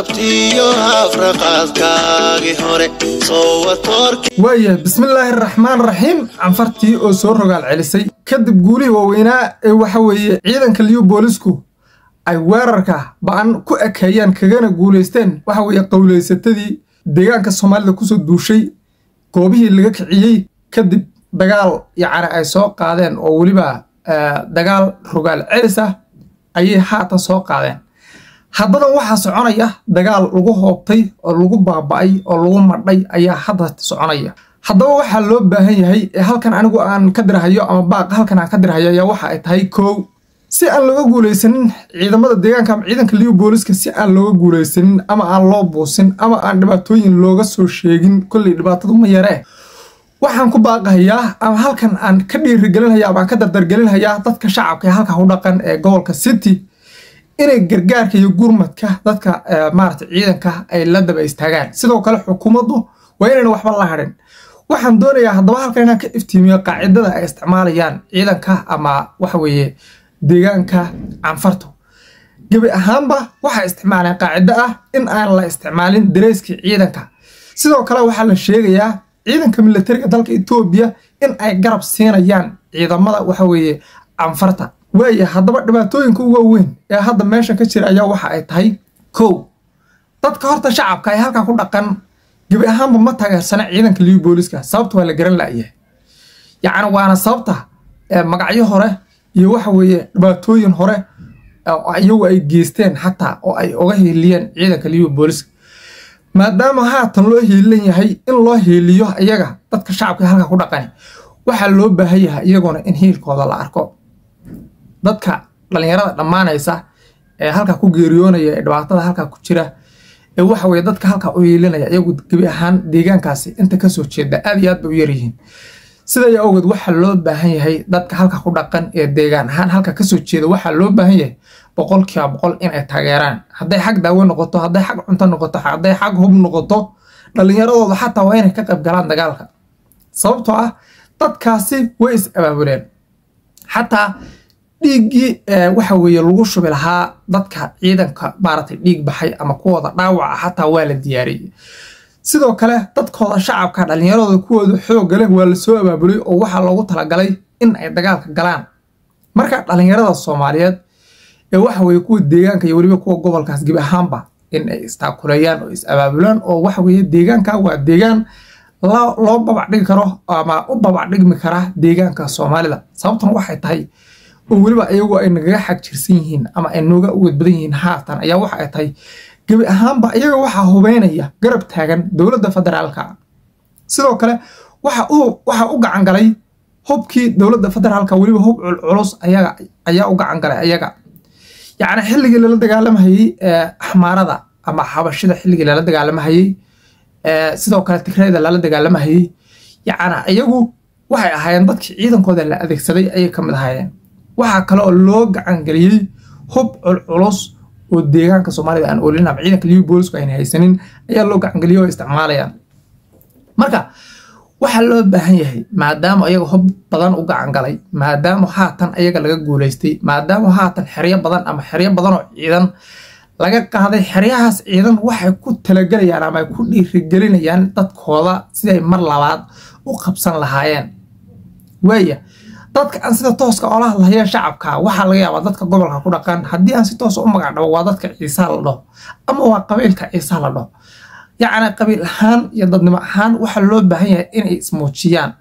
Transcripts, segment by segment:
وايه بسم الله الرحمن الرحيم عنفرتي oo soo rogaal celisay kadib guulihii waaweynaa ee waxa weeye ciidanka liyu boolisku ay weerarka baan ku ekeeyeen kagana guuleysteen waxa weeye qowleysatadii deegaanka Soomaalida ku soo duushay goobihii laga kiciyay kadib dagaal yacni ay soo qaadeen oo waliba dagaal rogaal celis ah ayay haatan soo qaadeen haddana waxa soconaya dagaal lagu hoobtay oo lagu baaba'ay oo lagu madhay ayaa hadda soconaya haddaba waxa loo baahan yahay halkan anigu aan ka dirahayo ama baaq halkan aan ka dirahayo ayaa waxa ay tahay koow si aan looga guuleysanin ciidamada deegaanka ama ciidanka liyu booliska si aan looga guuleysanin ama aan loo buusin ama aan dhibaatooyin looga soo sheegin kulli dhibaatadu ma yaree waxaan ku baaqayaa ama halkan aan ka dhiirigelinayaa ama ka dardargelinayaa dadka shacabka ee halka u dhaqan ee gobolka City inay gargaarka iyo gurmadka dadka maarta ciidanka ay la daba istaagaan sidoo kale xukuumaddu waa inay waxba la harin waxaan doonayaa haddaba halkan inaan ka iftiimiyo qaacidada ay isticmaalayaan ciidanka ama waxa weeye deegaanka canfarto gabi ahaanba waxa isticmaalaan qaacida ah in aan la isticmaalin dareyska ciidanka sidoo kale waxa la sheegayaa ciidanka militariga dalka Itoobiya in ay garab siinayaan ciidamada waxa weeye canfarta waaye haddaba dhibaatooyinka ugu weyn ee hadda meesha ka jira ayaa waxa ay tahay koow dadka horta shacabka ay halka ku dhaqan gabi ahaanba ma taageersana ciidanka liyu booliska sababtoo waa la garan la'yahay yacni waana sababta magacyo hore iyo waxa weeye dhibaatooyin hore oo iyagu ay geysteen xataa oo ay uga heeliyeen ciidanka liyu booliska maadaama haatan loo heelan yahay in loo heeliyo iyaga dadka shacabka halka ku dhaqan waxa loo baahan yahay iyaguna in heelkooda la arko dadka dhalinyarada dhamaanaysa ee halka ku geeriyoonaya ee dhibaatada halka ku jira ee waxa weeye dadka halka u yeelinaya iyagu gabi ahaan deegaankaasi inta ka soo jeeda aad iyo aad u yar yihiin sida ay awgeed waxa loo baahan yahay dadka halka ku dhaqan ee deegaan ahaan halka ka soo jeeda waxa loo baahan yahay 100% in ay taageeraan haday xaq daawo noqoto haday xaq cunto noqoto haday xaq hub noqoto dhalinyaradooda xataa waa inay ka qayb galaan dagaalka sababtoo ah dadkaasi way is abaabuleen xataa dhiigii waxa weeye lagu shubi lahaa dadka ciidanka baaratay dhiig baxay ama kuwada dhaawac xataa waa la diyaariyay sidoo kale dadkooda shacabka dhalinyaradooda kuwooda xoog leh waa la soo abaabulay oo waxa loogu talagalay in ay dagaalka galaan marka dhalinyarada Soomaaliyeed ee waxa weeye kuwa deegaanka iyo waliba kuwa gobolkaas gabi ahaanba in ay istaakulayaan oo is abaabulaan oo waxa weeye deegaanka waa deegaan loo babac dhigi karo ama u babac dhigmi kara deegaanka Soomaalida sababtuna waxay tahay oo waliba ayagu ay naga xaq jirsan yihiin ama ay nooga uga badan yihiin haatan ayaa waxa ay tahay gabi ahaanba ayaga waxa hubeynaya garab taagan dawladda federaalka sidoo kale waxa u gacan galay hubkii dawladda federaalka waliba hub culus ayaa u gacan galay ayaga yacni xilligii la dagaalamay axmaarada ama xabashida xilligii la dagaalamay sidoo kale Tigreeda la dagaalamay yacni ayagu waxay ahaayeen dadkii ciidankooda la adeegsaday ay ka mid ahaayeen waxa kale oo loo gacan galiyay hub culus oo deegaanka Soomaalida aan oolina ciidanka liyu boolisku ay haysanin ayaa loo gacan galiyay oo isticmaalayaan marka waxa loo baahan yahay maadaama ayaga hub badan u gacan galay maadaama haatan ayaga laga guuleystay maadaama haatan xiriyo badan ama xiriyo badan oo ciidan laga qaaday xiriyahaas ciidan waxay ku talagalayaan ama ay ku dhiirigelinayaan dadkooda siday mar labaad u qabsan lahaayeen waaya dadka aan sida tooska oo la hadlayo shacabka waxa laga yaabaa dadka gobolka ku dhaqan hadii aan si toos u magac dhawo waa dadka Ciise la dhaho ama waa qabiilka Ciise la dhaho yacni qabiil ahaan iyo dadnimo ahaan waxa loo baahan yahay in ay ismuujiyaan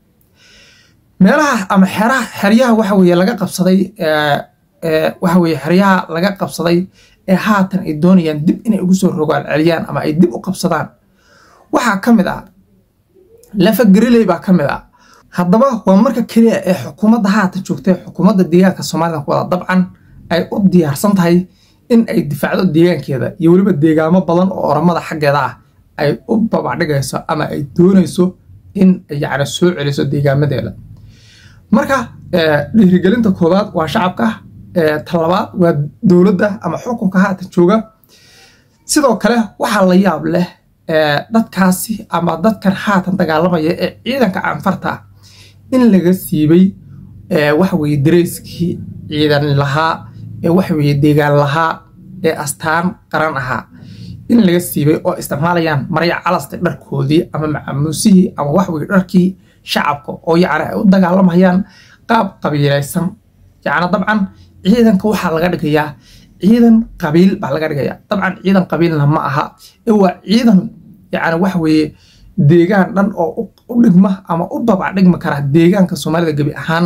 meelaha ama xiriyaha waxa weeye laga qabsaday waxa weeye xiriyaha laga qabsaday ee haatan ay doonayaan dib inay ugu soo rogaal celiyaan ama ay dib u qabsadaan waxa kamid ah lafa gariley baa kamid ah haddaba waa marka kaliya ee xukuumadda haatan joogtay xukuumadda deegaanka Soomaalida wada dabcan ay u diyaarsan tahay in ay difaacdo deegaankeeda iyo waliba deegaamo badan oo oramada xaggeeda ah ay u babac dhigayso ama ay doonayso in yacni soo celiso deegaamadeeda marka dhiirigelinta koobaad waa shacabka talabaad waa dawladda ama xukunka haatan jooga sidoo kale waxa la yaab leh dadkaasi ama dadkan haatan dagaalamaya ee ciidanka canfarta in laga siibay waxa weeye dareyskii ciidan lahaa waxa weeye deegaan lahaa astaan qaran ahaa in laga siibay oo isticmaalayaan marya calasta dharkoodii ama macaamuusihii ama wax weey dharkii shacabka oo yacni ay u dagaalamayaan qaab qabiilaysan yacni dabcan ciidanka waxa laga dhigayaa ciidan qabiil baa laga dhigayaa dabcan ciidan qabiilna ma aha ee waa ciidan yacni wax weeye deegaan dhan oo u dhigma ama u babac dhigma kara deegaanka Soomaalida gabi ahaan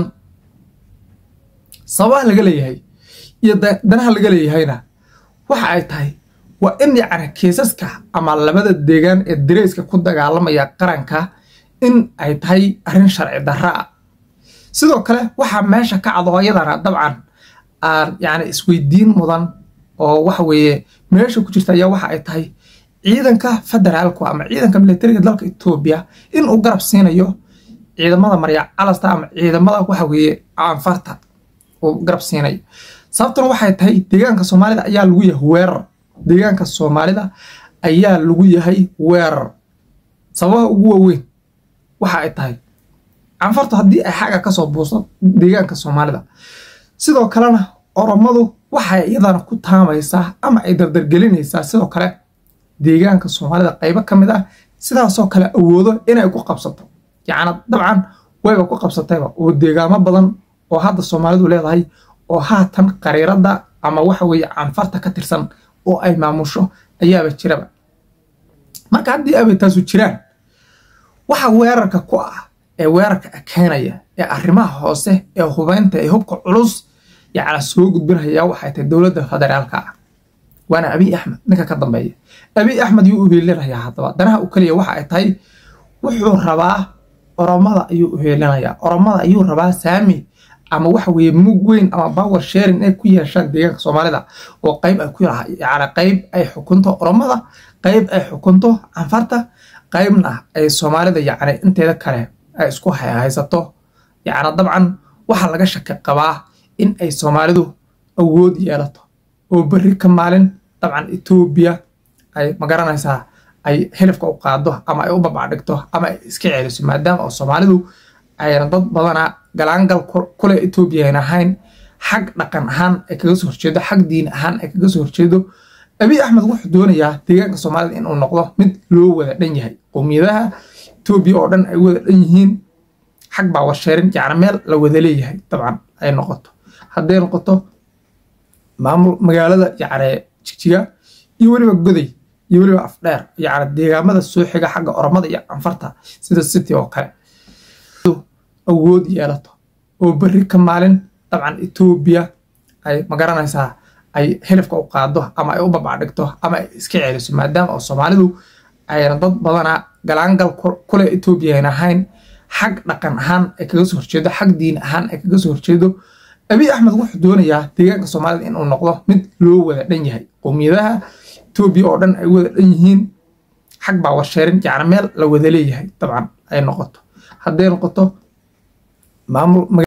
sabab laga leeyahay iyo danaha laga leeyahayna waxa ay tahay waa in yacni kiisaska ama labada deegaan ee dareyska ku dagaalamaya qaranka in ay tahay arrin sharci darro ah sidoo kale waxa meesha ka cadooyadana dabcan yacni isweydiin mudan oo waxa weeye meesha ku jirta ayaa waxa ay tahay ciidanka federaalku ama ciidanka militariga dalka Itoobiya in uu garab siinayo ciidamada marya calasta ama ciidamada waxa weeye aanfarta oo garab siinayo sababtuna waxay tahay deegaanka Soomaalida ayaa lagu yahay weerar deegaanka Soomaalida ayaa lagu yahay weerar sabab ugu weyn waxa ay tahay aanfarta haddii ay xaga ka soo buuso deegaanka Soomaalida sidoo kalena oromadu waxay iyadana ku taamaysaa ama ay dardargelinaysaa sidoo kale deegaanka Soomaalida qayb ka mid ah sidaas oo kale awoodo inay ku qabsato yacni dabcan wayba ku qabsatayba oo deegaamo badan oo hadda Soomaalidu leedahay oo haatan qariirada ama waxa weeye aanfarta ka tirsan oo ay maamusho ayaaba jiraba marka haddii ay taasu jiraan waxa weerarka ku ah ee weerarka keenaya ee arrimaha hoose ee hubaynta ee hubka culus yacni soo gudbinaya waxay tahay dawladda federaalka ah waana Abiy Ahmed ninka ka dambeeya Abiy Ahmed uu heelanayaa hadaba danaha uu kaliya waxa ay tahay wuxuu rabaa oromada ayuu heelanayaa oromada ayuu rabaa saami ama waxa weeye mug weyn ama power sharing ay ku yeeshaan deegaanka Soomaalida oo qayb ay ku yacni qayb ay xukunto oromada qayb ay xukunto aanfarta qaybna ay Soomaalida yacni inteeda kale ay isku haysato yacni dabcan waxa laga shaki qabaa in ay Soomaalidu awood yeelato oo bari ka maalin dabcan Itoobiya ay magaranaysaa ay xilifka u qaado ama ay u babac dhigto ama ay iska celiso maadaama oo Soomaalidu ay dad badana galaangal kule Itoobiya ahayn xaq dhaqan ahaan ay kaga soo horjeedo xaq diin ahaan ay kaga soo horjeedo Abiy Ahmed wuxuu doonayaa deegaanka Soomaalida in uu noqdo mid loo wada dhan yahay qowmiyadaha Itoobiya oo dhan ay wada dhan yihiin xaq baa warsheerin yacni meel la wada leeyahay dabcan ay noqoto hadday noqoto maamul magaalada yacni Jigjiga iyo waliba Goday iyo waliba Afdheer yacni deegaamada soo xiga xagga oromada iyo aanfarta sida city oo kale awood yeelato oo bari ka maalin dabcan Itoobiya ay magaranaysaa ay xilifka u qaado ama ay u babac dhigto ama ay iska celiso maadaama oo Soomaalidu ay dad badana galaangal kule Itoobiya ahayn xaq dhaqan ahaan ay kaga soo horjeedo xaq diin ahaan ay kaga soo horjeedo Abiy Ahmed wuxuu doonayaa deegaanka Soomaalida in uu noqdo mid loo wada dhan yahay qowmiyadaha Itoobiya oo dhan ay wada dhan yihiin xaq baa warsheerin yacni meel la wada leeyahay dabcan ay noqoto hadday noqoto maamul